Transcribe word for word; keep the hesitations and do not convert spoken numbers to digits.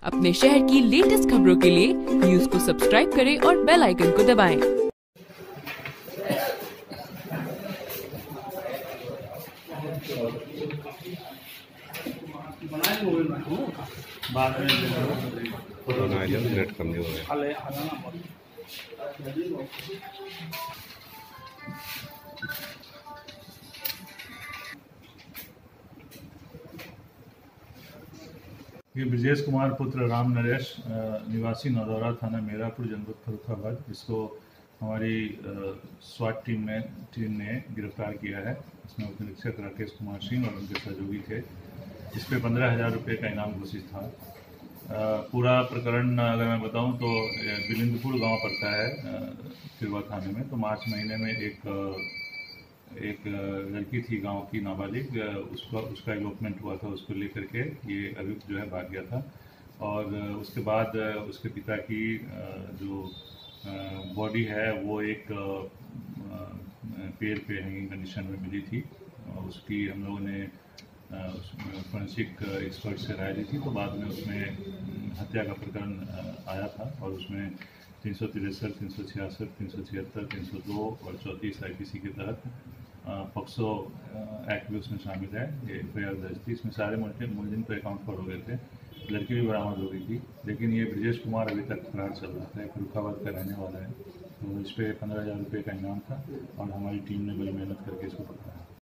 अपने शहर की लेटेस्ट खबरों के लिए न्यूज को सब्सक्राइब करें और बेल आइकन को दबाएं। बाद में लेट करनी हो ये ब्रजेश कुमार पुत्र राम नरेश निवासी नौदौरा थाना मेरापुर जनपद फर्रुखाबाद, इसको हमारी स्वाट टीम में टीम ने गिरफ्तार किया है। इसमें उप निरीक्षक राकेश कुमार सिंह और उनके सहयोगी थे। इस पे पंद्रह हज़ार रुपये का इनाम घोषित था। पूरा प्रकरण अगर मैं बताऊं तो बिलिंदपुर गांव पड़ता है तिरवा थाने में। तो मार्च महीने में एक एक लड़की थी गांव की नाबालिग, उसका उसका इलोपमेंट हुआ था। उसको लेकर के ये अभियुक्त जो है भाग गया था और उसके बाद उसके पिता की जो बॉडी है वो एक पेड़ पे हैंगिंग कंडीशन में मिली थी। उसकी हम लोगों ने फोरेंसिक एक्सपर्ट से राय ली थी, तो बाद में उसमें हत्या का प्रकरण आया था और उसमें तीन सौ तिरसठ, तीन सौ छियासठ, तीन सौ छिहत्तर, तीन सौ दो और चौंतीस आई पी सी के तहत पॉक्सो एक्ट भी उसमें शामिल है। ये एफ आई आर दर्ज थी। इसमें सारे मुलजिम तो अकाउंट फॉर हो गए थे, लड़की भी बरामद हो गई थी। लेकिन ये ब्रजेश कुमार अभी तक फरार चल रहा था। फर्रुखाबाद का रहने वाला है। तो इस पर पंद्रह हज़ार रुपये का इनाम था और हमारी टीम ने बड़ी मेहनत करके इसको पकड़ा।